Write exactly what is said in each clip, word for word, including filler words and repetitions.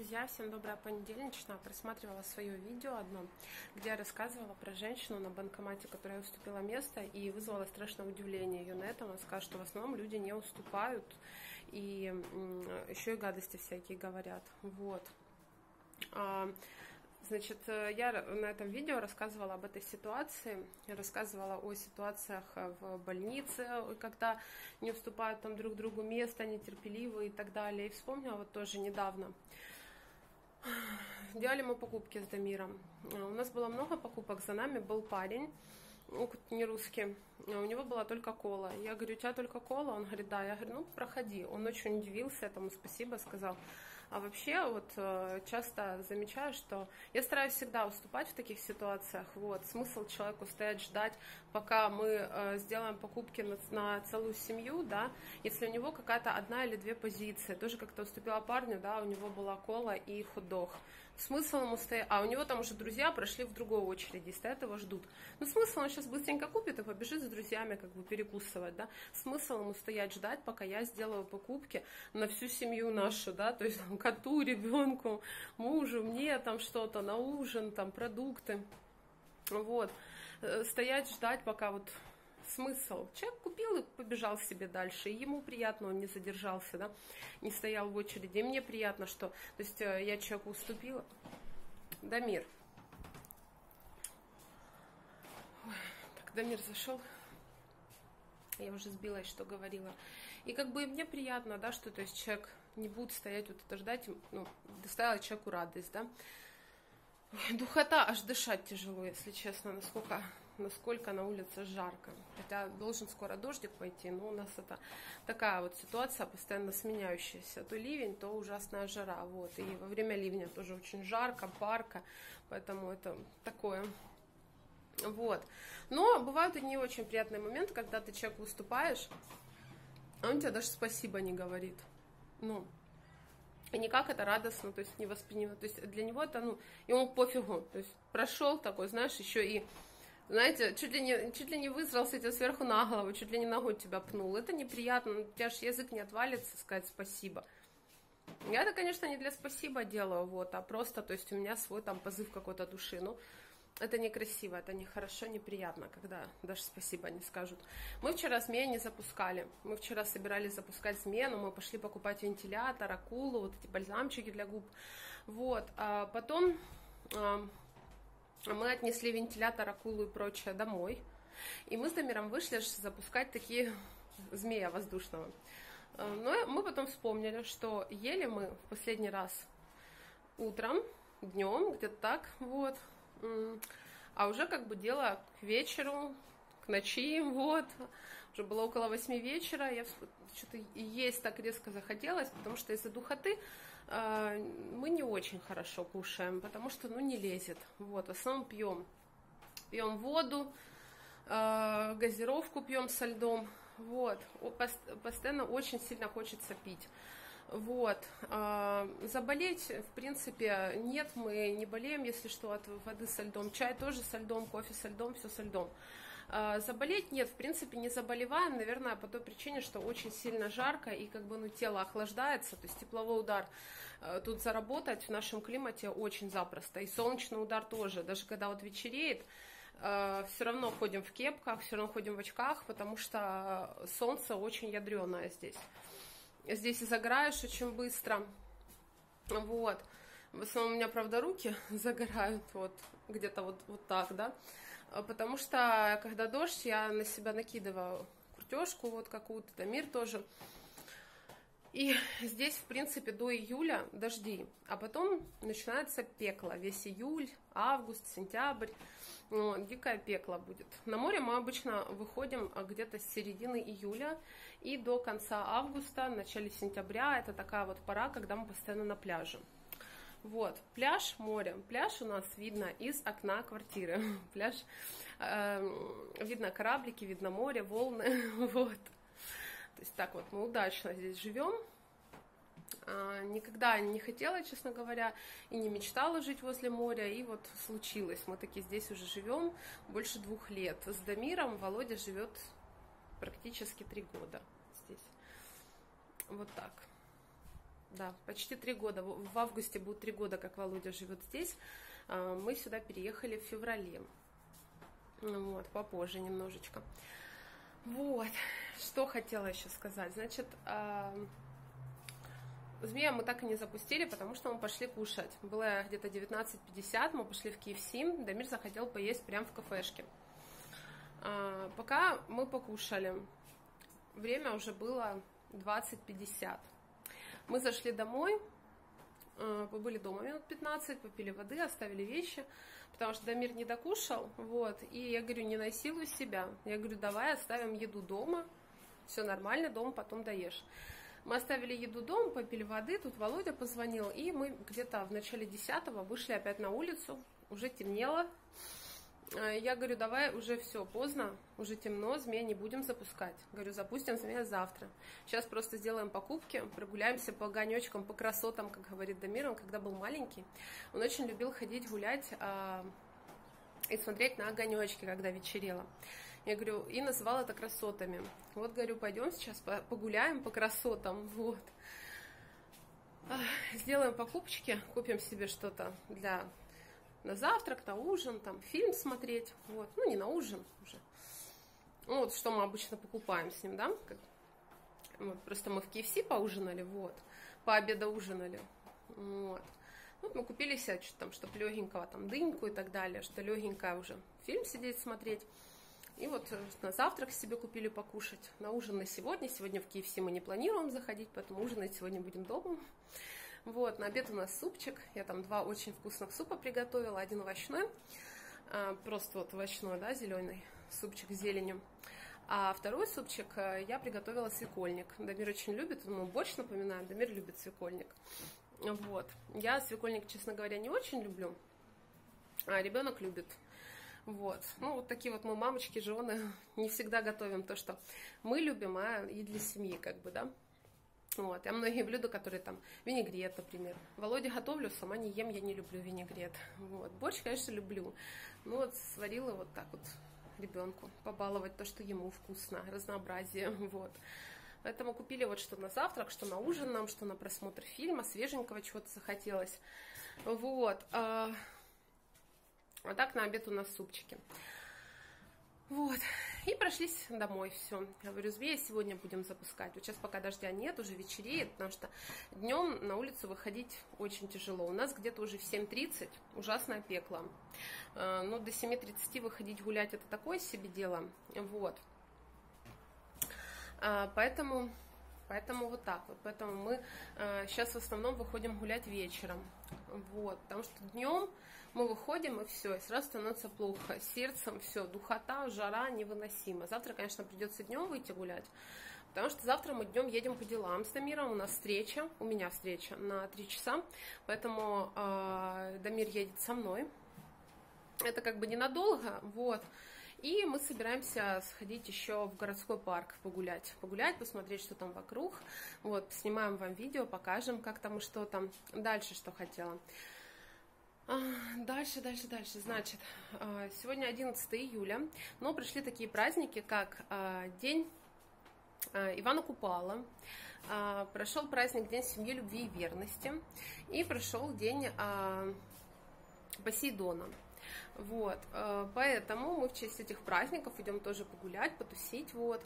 Друзья, всем доброе понедельничное. Просматривала свое видео одно, где я рассказывала про женщину на банкомате, которая уступила место и вызвала страшное удивление ее на этом. Она сказала, что в основном люди не уступают и еще и гадости всякие говорят. Вот. Значит, я на этом видео рассказывала об этой ситуации, рассказывала о ситуациях в больнице, когда не уступают там друг другу место, нетерпеливые и так далее. И вспомнила вот тоже недавно. Делали мы покупки с Дамиром. У нас было много покупок, за нами был парень, не русский, у него была только кола. Я говорю, у тебя только кола? Он говорит, да. Я говорю, ну, проходи. Он очень удивился этому, спасибо, сказал. А вообще, вот, часто замечаю, что я стараюсь всегда уступать в таких ситуациях. Вот, смысл человеку стоять, ждать, пока мы сделаем покупки на, на целую семью, да, если у него какая-то одна или две позиции. Тоже как-то уступила парню, да, у него была кола и хот-дог. Смысл ему стоять, а у него там уже друзья прошли в другой очереди, стоят его ждут. Ну, смысл, он сейчас быстренько купит и побежит с друзьями, как бы перекусывать, да. Смысл ему стоять, ждать, пока я сделаю покупки на всю семью нашу, да, то есть там, коту, ребенку, мужу, мне там что-то на ужин, там продукты. Вот. Стоять, ждать, пока вот смысл. Человек купил и побежал себе дальше, и ему приятно, он не задержался, да, не стоял в очереди, и мне приятно, что, то есть я человеку уступила. Дамир. Ой, так, Дамир зашел. Я уже сбилась, что говорила. И как бы мне приятно, да, что, то есть человек не будет стоять вот это ждать, ну, доставила человеку радость, да. Ой, духота, аж дышать тяжело, если честно, насколько, насколько на улице жарко. Хотя должен скоро дождик пойти, но у нас это такая вот ситуация, постоянно сменяющаяся. То ливень, то ужасная жара, вот. И во время ливня тоже очень жарко, парко, поэтому это такое... Вот. Но бывают и не очень приятные моменты, когда ты человеку уступаешь, а он тебе даже спасибо не говорит. Ну, и никак это радостно, то есть не воспринимает. То есть для него это, ну, ему пофигу. То есть прошел такой, знаешь, еще и, знаете, чуть ли не, чуть ли не вызрался тебе сверху на голову, чуть ли не ногой тебя пнул. Это неприятно, у тебя же язык не отвалится сказать спасибо. Я это, конечно, не для спасибо делаю, вот, а просто, то есть у меня свой там позыв какой-то души, ну, это некрасиво, это нехорошо, неприятно, когда даже спасибо не скажут. Мы вчера змея не запускали. Мы вчера собирались запускать змену, мы пошли покупать вентилятор, акулу, вот эти бальзамчики для губ. Вот, а потом а, мы отнесли вентилятор, акулу и прочее домой. И мы с Дамиром вышли запускать такие змея воздушного. Но мы потом вспомнили, что ели мы в последний раз утром, днем, где-то так, вот. А уже как бы дело к вечеру, к ночи, вот, уже было около восьми вечера, я что-то есть так резко захотелось, потому что из-за духоты э, мы не очень хорошо кушаем, потому что, ну, не лезет, вот, в основном пьем, пьем воду, э, газировку пьем со льдом, вот, постоянно очень сильно хочется пить. Вот, заболеть, в принципе, нет, мы не болеем, если что, от воды со льдом, чай тоже со льдом, кофе со льдом, все со льдом. Заболеть нет, в принципе, не заболеваем, наверное, по той причине, что очень сильно жарко и как бы, ну, тело охлаждается, то есть тепловой удар тут заработать в нашем климате очень запросто, и солнечный удар тоже, даже когда вот вечереет, все равно ходим в кепках, все равно ходим в очках, потому что солнце очень ядреное здесь. Здесь и загораешь очень быстро, вот, в основном у меня, правда, руки загорают, вот, где-то вот, вот так, да, потому что, когда дождь, я на себя накидываю куртежку, вот, какую-то, Дамир тоже, и здесь, в принципе, до июля дожди, а потом начинается пекло, весь июль, август, сентябрь, ну, дикое пекло будет. На море мы обычно выходим где-то с середины июля и до конца августа, начале сентября, это такая вот пора, когда мы постоянно на пляже. Вот, пляж, море. Пляж у нас видно из окна квартиры. Пляж, э, видно кораблики, видно море, волны, вот. То есть так вот мы удачно здесь живем. Никогда не хотела, честно говоря, и не мечтала жить возле моря, и вот случилось. Мы таки здесь уже живем больше двух лет. С Дамиром Володя живет практически три года здесь. Вот так. да, почти три года. В августе будет три года, как Володя живет здесь. Мы сюда переехали в феврале. Вот, попозже немножечко. Вот, что хотела еще сказать. Значит, змея мы так и не запустили, потому что мы пошли кушать. Было где-то девятнадцать пятьдесят, мы пошли в ки эф си. Дамир захотел поесть прямо в кафешке. Пока мы покушали, время уже было двадцать пятьдесят. Мы зашли домой, побыли дома минут пятнадцать, попили воды, оставили вещи, потому что Дамир не докушал, вот, и я говорю, не насилуй себя, я говорю, давай оставим еду дома, все нормально, дома потом доешь. Мы оставили еду дома, попили воды, тут Володя позвонил, и мы где-то в начале десятого вышли опять на улицу, уже темнело. Я говорю, давай уже все, поздно, уже темно, змея не будем запускать. Говорю, запустим змея завтра. Сейчас просто сделаем покупки, прогуляемся по огонечкам, по красотам, как говорит Дамир. Он когда был маленький, он очень любил ходить гулять а, и смотреть на огонечки, когда вечерело. Я говорю, и называл это красотами. Вот, говорю, пойдем сейчас погуляем по красотам, вот. Сделаем покупочки, купим себе что-то для... на завтрак, на ужин, там, фильм смотреть, вот, ну, не на ужин уже, вот, что мы обычно покупаем с ним, да, как... вот, просто мы в ки эф си поужинали, вот, пообедоужинали, вот, вот, мы купили себе что-то там, чтобы легенького, там, дыньку и так далее, что легенькое уже, фильм сидеть смотреть, и вот на завтрак себе купили покушать, на ужин на сегодня, сегодня в ки эф си мы не планируем заходить, поэтому ужинать сегодня будем дома. Вот, на обед у нас супчик, я там два очень вкусных супа приготовила, один овощной, просто вот овощной, да, зеленый супчик с зеленью, а второй супчик я приготовила свекольник. Дамир очень любит, ему борщ напоминает, Дамир любит свекольник. Вот, я свекольник, честно говоря, не очень люблю, а ребенок любит. Вот, ну вот такие вот мы, мамочки, жены, не всегда готовим то, что мы любим, а и для семьи, как бы, да. Вот, я многие блюда, которые там, винегрет, например. Володе готовлю, сама не ем, я не люблю винегрет. Вот, борщ, конечно, люблю. Ну вот, сварила вот так вот ребенку, побаловать то, что ему вкусно, разнообразие, вот. Поэтому купили вот что на завтрак, что на ужин нам, что на просмотр фильма, свеженького чего-то захотелось. Вот, а, а так на обед у нас супчики. Вот, и прошлись домой, все. Я говорю, змея сегодня будем запускать. Вот сейчас пока дождя нет, уже вечереет, потому что днем на улицу выходить очень тяжело. У нас где-то уже в семь тридцать ужасное пекло. Ну, до семи тридцати выходить гулять это такое себе дело. Вот. Поэтому, поэтому вот так вот. Поэтому мы сейчас в основном выходим гулять вечером. Вот, потому что днем мы выходим, и все, и сразу становится плохо. Сердцем все, духота, жара невыносима. Завтра, конечно, придется днем выйти гулять, потому что завтра мы днем едем по делам с Дамиром. У нас встреча, у меня встреча на три часа, поэтому э, Дамир едет со мной. Это как бы ненадолго, вот. И мы собираемся сходить еще в городской парк, погулять. Погулять, посмотреть, что там вокруг. Вот, снимаем вам видео, покажем, как там и что там. Дальше, что хотела. Дальше, дальше, дальше. Значит, сегодня одиннадцатое июля, но пришли такие праздники, как День Ивана Купала, прошел праздник День семьи, любви и верности, и прошел День Посейдона. Вот, поэтому мы в честь этих праздников идем тоже погулять, потусить, вот.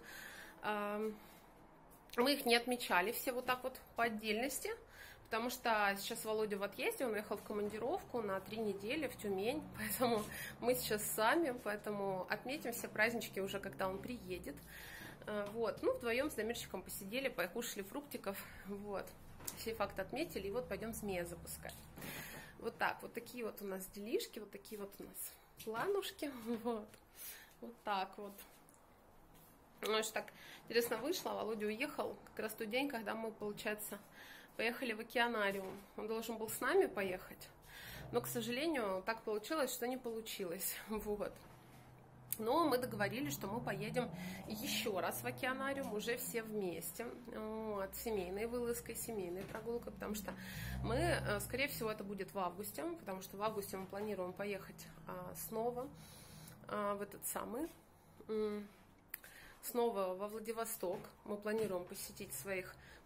Мы их не отмечали все вот так вот по отдельности, потому что сейчас Володя в отъезде, он уехал в командировку на три недели в Тюмень, поэтому мы сейчас сами, поэтому отметим все празднички уже, когда он приедет. Вот, ну, вдвоем с Дамирчиком посидели, покушали фруктиков, вот, все факты отметили, и вот пойдем змея запускать. Вот так, вот такие вот у нас делишки, вот такие вот у нас планушки, вот, вот так вот. Ну, что так интересно вышло, Володя уехал как раз в тот день, когда мы, получается, поехали в океанариум. Он должен был с нами поехать, но, к сожалению, так получилось, что не получилось, вот. Но мы договорились, что мы поедем еще раз в океанариум, уже все вместе, вот, семейной вылазкой, семейной прогулкой, потому что мы, скорее всего, это будет в августе, потому что в августе мы планируем поехать а, снова а, в этот самый, снова во Владивосток. Мы планируем посетить своих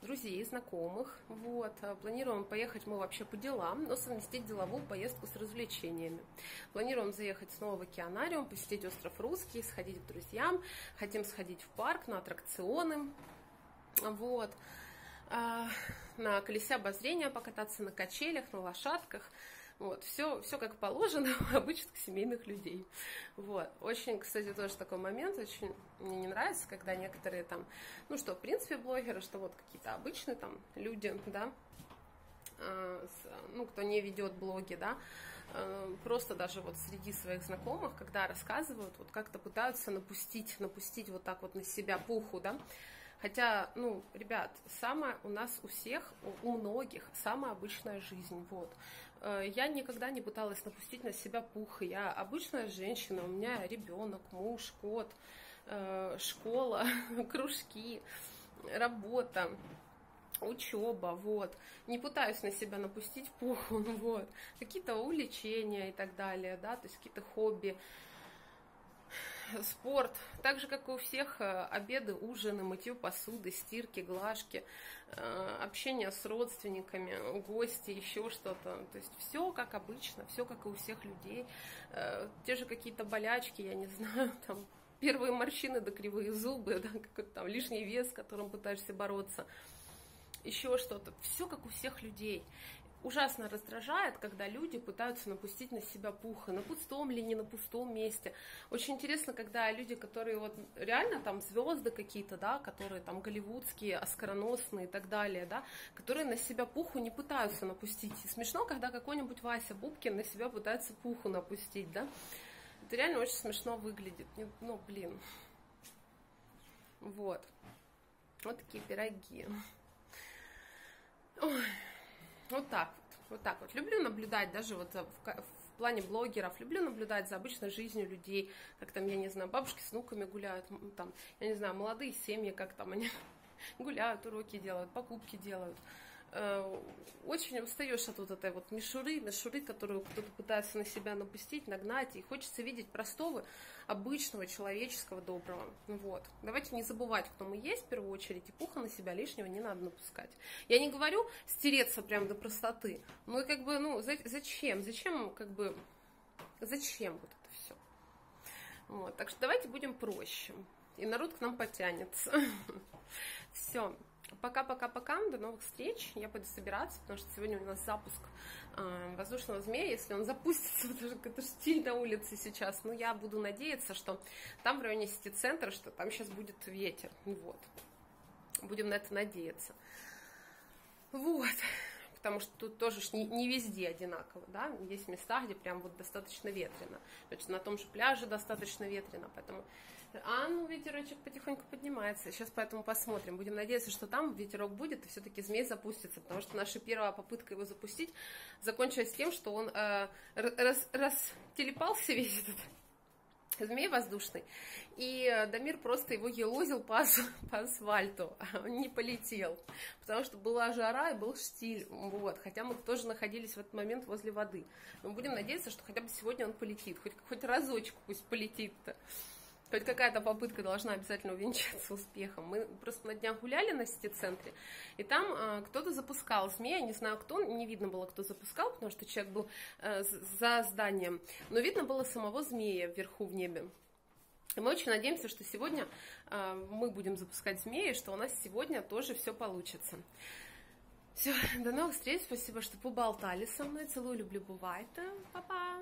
друзей, знакомых, вот, планируем поехать мы вообще по делам, но совместить деловую поездку с развлечениями. Планируем заехать снова в океанариум, посетить остров Русский, сходить к друзьям, хотим сходить в парк, на аттракционы, вот, на колесе обозрения покататься, на качелях, на лошадках. Вот, все, все как положено у обычных семейных людей. Вот. Очень, кстати, тоже такой момент, очень мне не нравится, когда некоторые там, ну что, в принципе, блогеры, что вот какие-то обычные там люди, да, э, с, ну, кто не ведет блоги, да, э, просто даже вот среди своих знакомых, когда рассказывают, вот как-то пытаются напустить, напустить вот так вот на себя пуху, да. Хотя, ну, ребят, самая у нас у всех, у многих самая обычная жизнь, вот. Я никогда не пыталась напустить на себя пух. Я обычная женщина, у меня ребенок, муж, кот, школа, кружки, работа, учеба, вот. Не пытаюсь на себя напустить пуху, вот. Какие-то увлечения и так далее, да, то есть какие-то хобби. Спорт, так же, как и у всех, обеды, ужины, мытье посуды, стирки, глажки, общение с родственниками, гости, еще что-то. То есть все как обычно, все как и у всех людей. Те же какие-то болячки, я не знаю, там первые морщины да кривые зубы, да, какой-то там лишний вес, с которым пытаешься бороться, еще что-то. Все как у всех людей. Ужасно раздражает, когда люди пытаются напустить на себя пуха, на пустом или не на пустом месте. Очень интересно, когда люди, которые вот реально там звезды какие-то, да, которые там голливудские, оскароносные и так далее, да, которые на себя пуху не пытаются напустить. И смешно, когда какой-нибудь Вася Бубкин на себя пытается пуху напустить, да. Это реально очень смешно выглядит. Ну, блин. Вот. Вот такие пироги. Ой. Вот так вот, вот так вот. Люблю наблюдать даже вот в, в плане блогеров, люблю наблюдать за обычной жизнью людей, как там, я не знаю, бабушки с внуками гуляют, там, я не знаю, молодые семьи, как там они гуляют, уроки делают, покупки делают. Очень устаешь от вот этой вот мишуры, мишуры, которую кто-то пытается на себя напустить, нагнать, и хочется видеть простого, обычного, человеческого, доброго. Вот. Давайте не забывать, кто мы есть в первую очередь, и пуха на себя лишнего не надо напускать. Я не говорю стереться прям до простоты, но и как бы, ну, зачем, зачем, как бы, зачем вот это все? Вот. Так что давайте будем проще, и народ к нам потянется. Все. Пока-пока-пока, до новых встреч, я пойду собираться, потому что сегодня у нас запуск э, воздушного змея, если он запустится, потому что это штиль на улице сейчас, но я буду надеяться, что там в районе сити-центра, что там сейчас будет ветер, вот, будем на это надеяться, вот, потому что тут тоже не, не везде одинаково, да, есть места, где прям вот достаточно ветрено, значит, на том же пляже достаточно ветрено, поэтому... А, ну, ветерочек потихоньку поднимается. Сейчас поэтому посмотрим. Будем надеяться, что там ветерок будет, и все-таки змей запустится. Потому что наша первая попытка его запустить закончилась тем, что он э, рас, растелепался весь этот змей воздушный. И Дамир просто его елозил по, по асфальту. А он не полетел. Потому что была жара и был штиль. Вот. Хотя мы тоже находились в этот момент возле воды. Но будем надеяться, что хотя бы сегодня он полетит. Хоть, хоть разочек пусть полетит-то. Хоть какая-то попытка должна обязательно увенчаться успехом. Мы просто на днях гуляли на сити-центре, и там э, кто-то запускал змея, не знаю кто, не видно было, кто запускал, потому что человек был э, за зданием, но видно было самого змея вверху в небе. И мы очень надеемся, что сегодня э, мы будем запускать змея, и что у нас сегодня тоже все получится. Все, до новых встреч, спасибо, что поболтали со мной, целую, люблю, бывает, па-па!